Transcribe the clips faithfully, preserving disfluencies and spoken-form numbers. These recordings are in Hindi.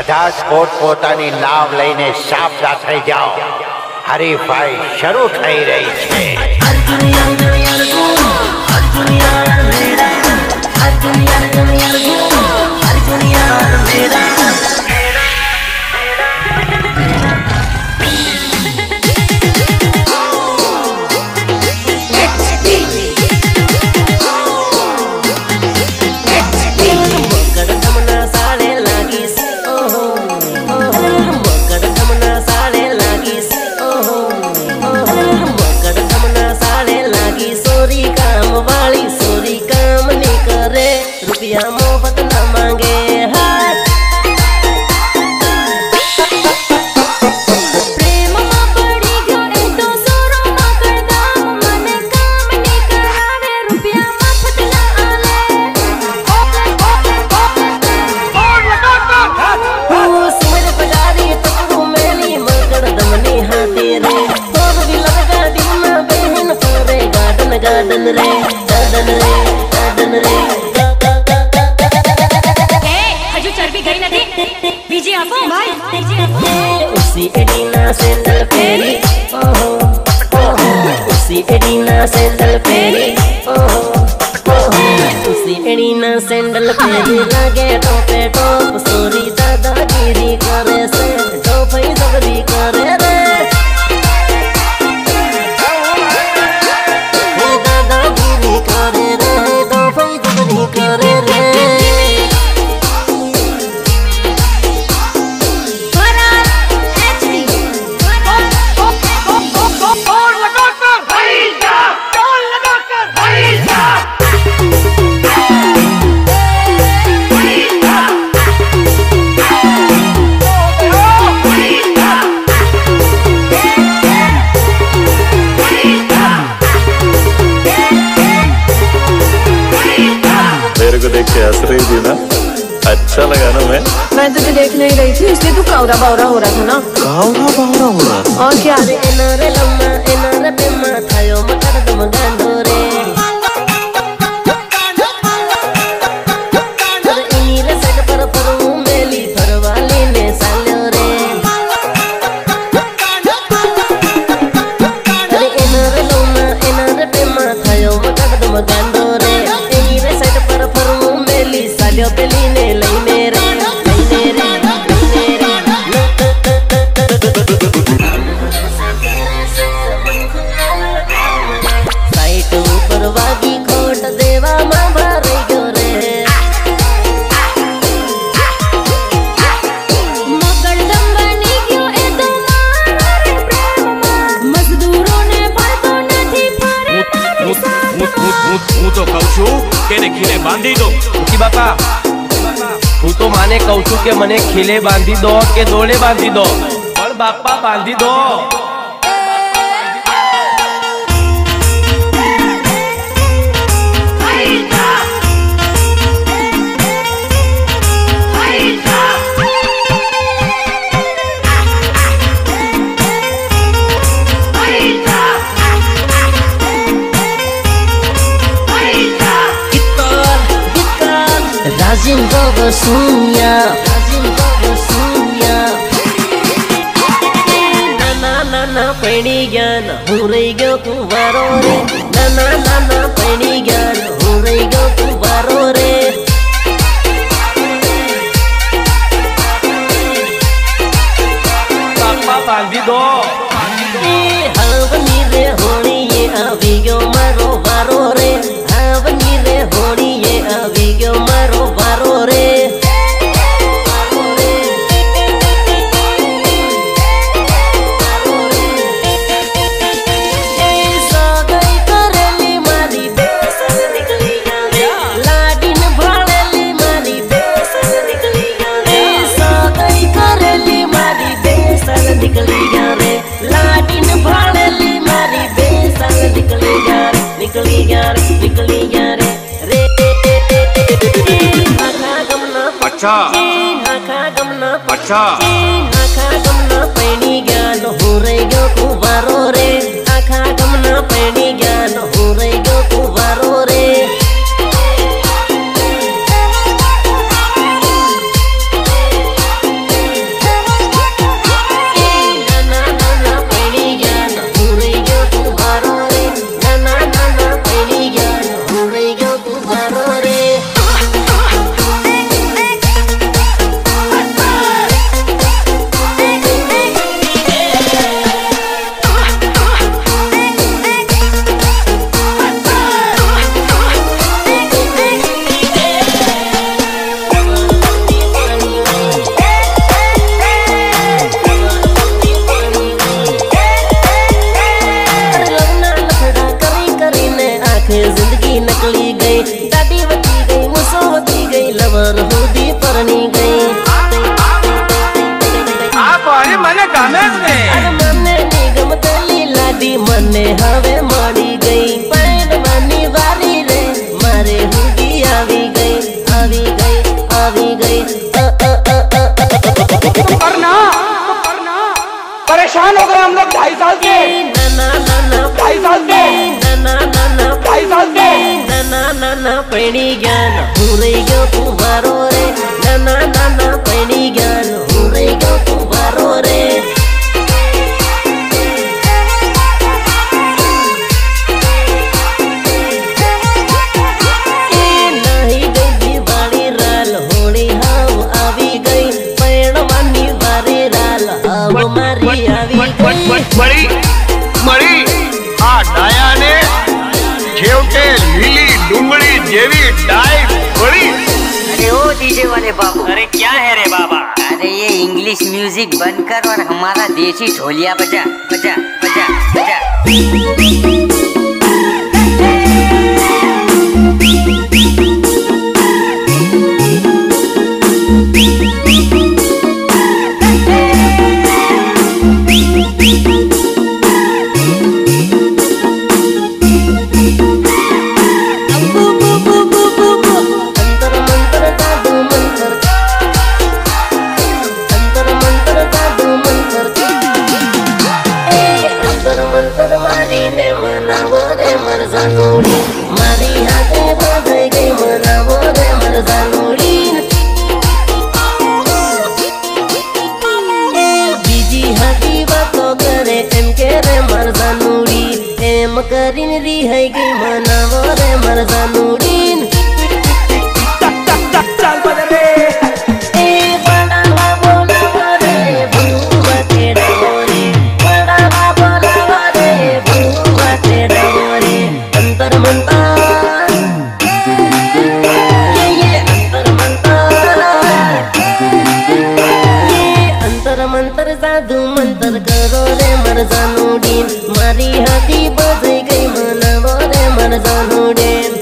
બધા જ પોતપોતાની લાવ લઈને સાબદા થઈ જાઓ, હરીફાઈ શરૂ થઈ રહી છે। रुपया मोहब्बत न मांगे हाथ प्रेम में पड़ी गयो ए तो सोरो में करदाम मने काम नहीं करावे रुपया मोहब्बत न आले और लगा ओ सिमर पजारी तकरू मेली मकर दमनी हाथे रे तोर भी लगा दिन में बहन फोरे गार्डन गार्डन रे गार्डन रे गार्डन रे उसी एडिना सैंडल फेरी ओहो ओहो उसी एडिना सैंडल फेरी ओहो ओहो उसी एडिना सैंडल फेरी लागे टोपे टोप सोरी दादागिरी करे से टोपई दबरी करे रे दादागिरी करे रे टोपई दबरी करे रे देख के हंस रही थी ना, अच्छा लगा ना? मैं मैं तुझे देख नहीं रही थी इसलिए तू कावरा बावरा हो रहा था ना। कावरा बावरा हो रहा था और क्या? एनारे लम्मा एनारे पेमा थायो मकर दम गांडोरे अरे इनीरे सग पर परू मेली फरवाली ने साल्यो रे अरे एनारे लम्मा एनारे पेमा थायो मकर दम गांडोरे इनीरे सग पर परू मेली साल्यो पेली ने लई मेरे लई मेरे लई मेरे साइट ऊपर वागी खोट देवा मां भरई गयो रे मगरदम बनी गयो ए तो मारो रे प्रेम में मजदूरों ने पातो નથી ફરે તારી સાથે હું તો કહું છું કે ને ખીલે બાંધી દો ઉકી બાપા હું તો માને કહું છું કે મને ખીલે બાંધી દો કે દોડે બાંધી દો પણ બાપા બાંધી દો। Rajin gogo sunya Rajin gogo sunya Nana nana peni gyan Hurai gyo kuwaro re Nana nana peni gyan Hurai gyo kuwaro re બાપા બાંધી દો Havani re honi ye avi gyo maro varo re Havani re honi ye avi gyo maro varo re निकली गया रे लाडिन भाड़ेली मारी बेसन निकली गया रे निकली गया रे निकली गया रे रे आखा गमना अच्छा आखा गमना अच्छा आखा गमना पैनी ज्ञान हो रे गयो कुवारो रे आखा गमना पैनी ज्ञान हो रे गयो कुवारो रे निकली गई, दादी बची गई, मुसोवती गई, लवर होदी परनी गई। आप अरे मने गमेज ने अरे मने निगम तली लाडी मने हवे मड़ी गई, पैन मानी वारी रे मारे हुदी आवी गई, आवी गई, आवी गई। करना परेशान हो गए हम लोग ढाई साल के, ना ना ना ढाई साल के, ना ना ना ना ढाई साल के। ना ना ना ना पैनी ज्ञान हो रही गयो तुम्हारो रे, ना ना ना ना पैनी ज्ञान हो रही गयो तुम्हारो रे। नहीं गई दिवाली राल होली हाव आवी गई, पैण मानी वारी राल हाव मारी आवी गई। મળી મળી આ ડાયાને છેવટે લીલી ડુંગળી જેવી ડાય પડી। अरे ओ डीजे वाले बाबू, अरे क्या है रे बाबा? अरे ये इंग्लिश म्यूजिक बंद कर और हमारा देसी ढोलिया बजा बजा बजा बजा। मारी हाथे बधाई गई मनावो रे मरजानुड़ी, बीजी हाथी बातो करे एम के रे मरजानुड़ी, एम करीन रिहाई गई मनावो रे मरजानुड़ी। चल बदले ए बड़ा बोला रे बुआ तेरा रे, बड़ा बोला रे बुआ तेरा रे। अंतर मंतर ये ये अंतर मंतर, ये अंतर मंतर जादू मंतर करो रे मरजानुडीन, मारी हाथी बजाई गई मनावो रे मरजानुडीन।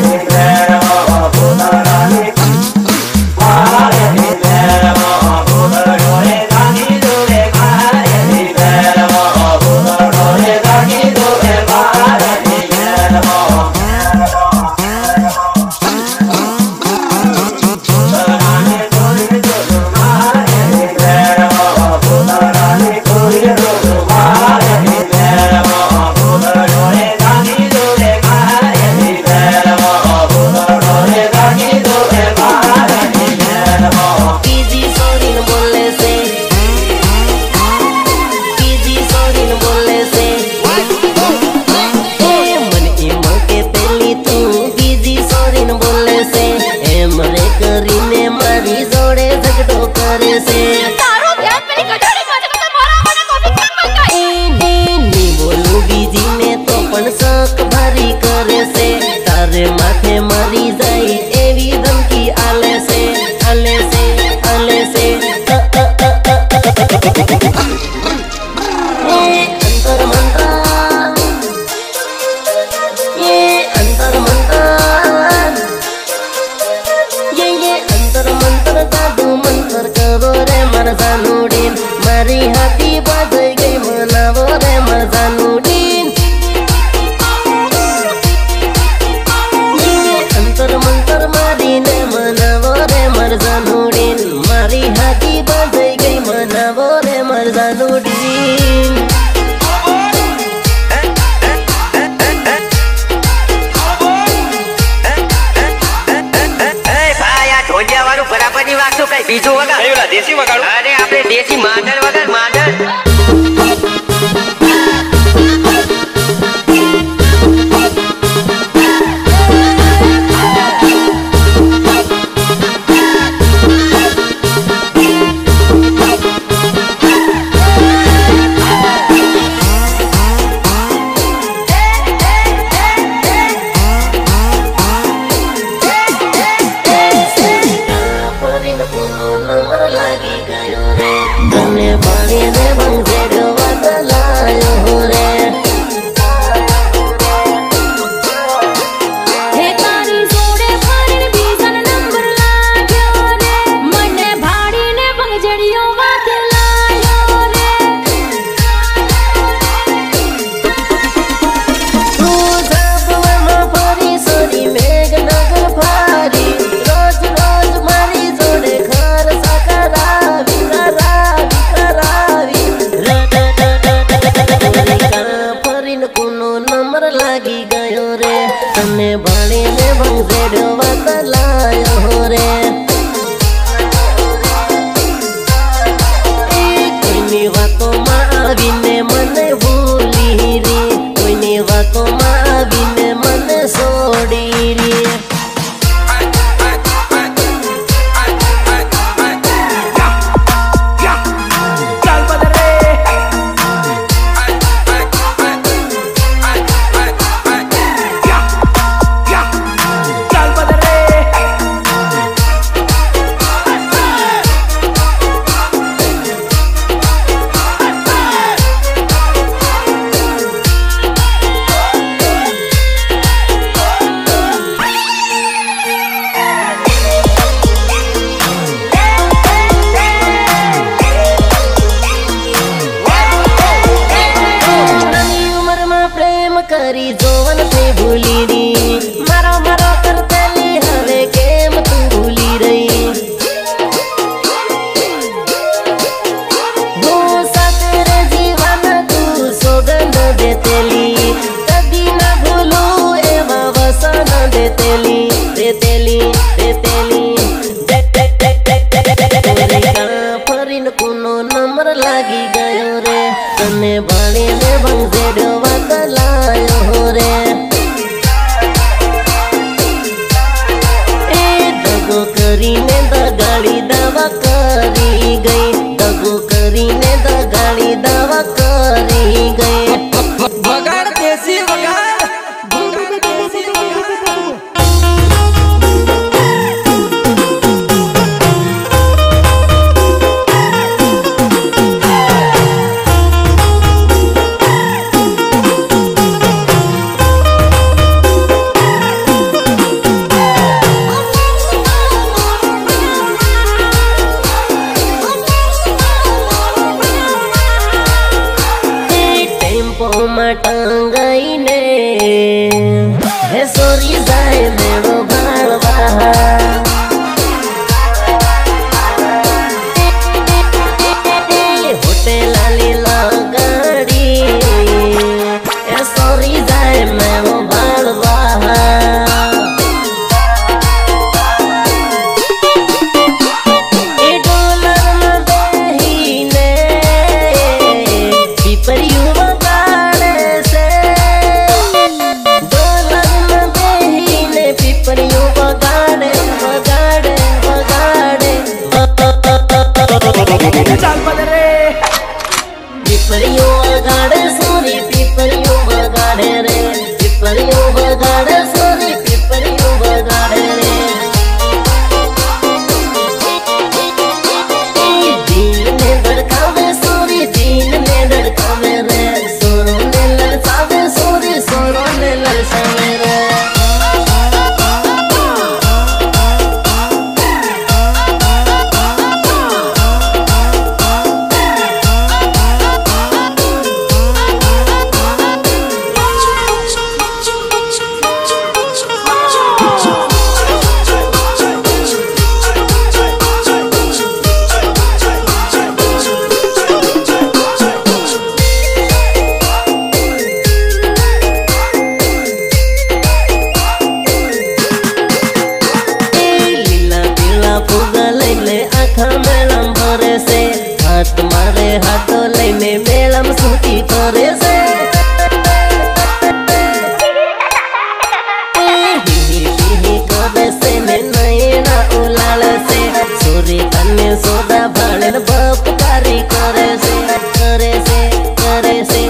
रे ફરીન કોનો નંબર લાગી ગયો રે તને ભાળીને ભંગેડ્યો બદલાયો રે કોઈની વાતોમાં આવીને મને ભૂલી રે કોઈની વાતોમાં આવીને મને છોડી રે કરી જોવન તે ભૂલી રી મારો મારો કરતેલી હવે કેમ તું ભૂલી રહી હું સાથે રે જીવન તું સોગંદ દેતેલી કદી ના ભૂલું એવા વસન દેતેલી દેતેલી દેતેલી ફરીન કોનો નંબર લાગી ગયો રે તને ભાળીને ભંગેડ્યો બદલાયો રે એ દગો કરીને દગાડી દવા કરી ગઈ દગો કરીને દગાડી દવા કરી ગઈ વગાડ દેશી વગાડ ટંગાઈને હે સોરી જાય મેળો ભાળવા હોટેલા લીલા ગાડી હે સોરી જાય મેળો ભાળવા એ ડોલરમાં બેહીને પીપરિયું ચાલ પદરે પીપરિયો વગાડે સોરી પીપરિયો વગાડે રે પીપરિયો વગાડે સોરી પીપરિયો વગાડે રે દિલ ને ધડકાવે સોરી દિલ ને ધડકાવે રે સોરો ને લલચાવે સોરી સોરો ને લલચાવે રે हाथ मारे हाथों लैने मेलम सूती करे से करे से ने नैना उलाल से सूरी कन्या सोदा भाड़न बपकारी करे से करे से करे से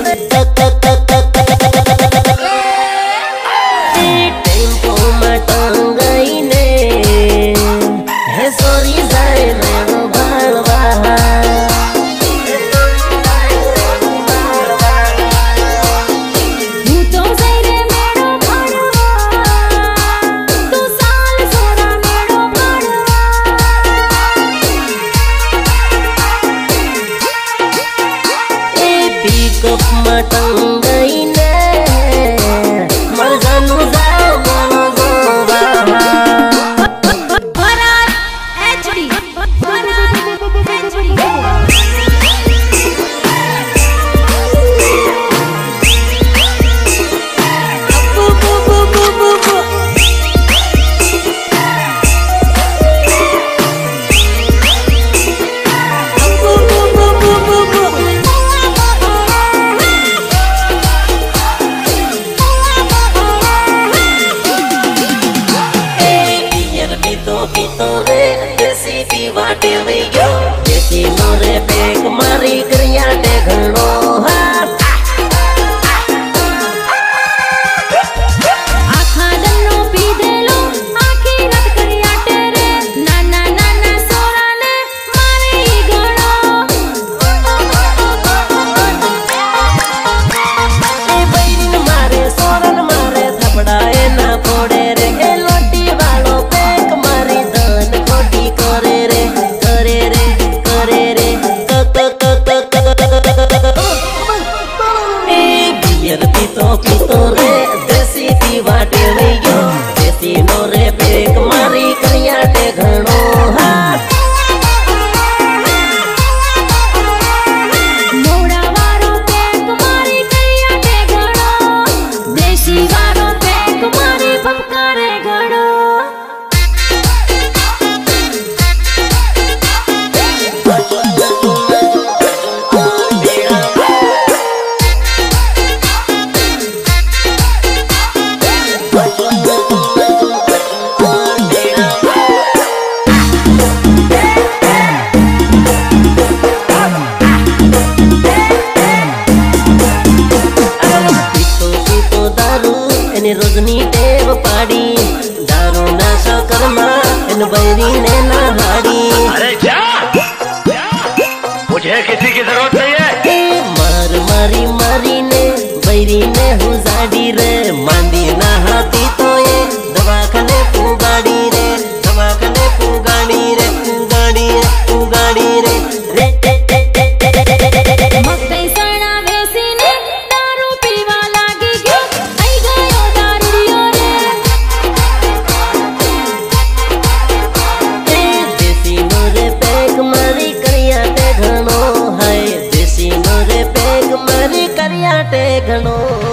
टेम्पो में टंगाई ने है सोरी जाए मेरो ने रोजनी टेव पाड़ी दारू नशा करमा इन बैरी ने ना हाड़ी। अरे जा, मुझे किसी की जरूरत नहीं है। मार मारी मारी ने बैरी ने हुजाड़ी रे मांदी ना हाथी तो ये दवाखाने तू गाड़ी रे दवाखाने तू गाड़ी रे तू गाड़ी रे तू गाड़ी रे रे मकई सणा वेसीने दारू पीवा लागी गयो आई गयो दारूडियो रे। देसी नोरे पैक मारी करिया ते घणो है देसी नोरे पैक मारी करिया ते घणो।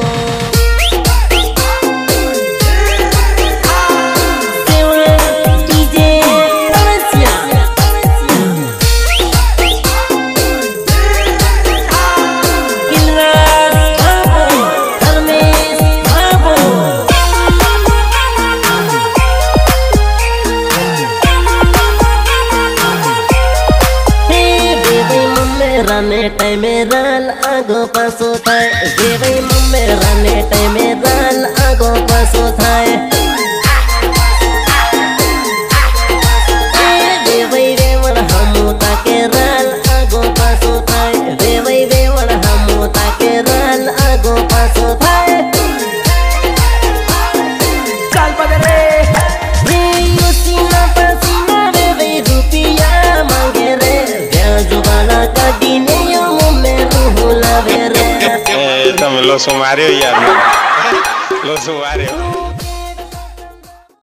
राने टाइमे राल आगो पासो थाय देवै मम्मे राने टाइमे राल आगो पासो थाय देवै वेवण हमो ताके राल आगो पासो थाय देवै वेवण हमो ताके राल आगो पासो थाय। चल बदरे रे योसीना पसीना रे वे रुपिया मांगे रे ब्याज वाला गाड़ी ने यो में रूह लावे रे। तुम लो सुमारे हो यार लो सुमारे हो।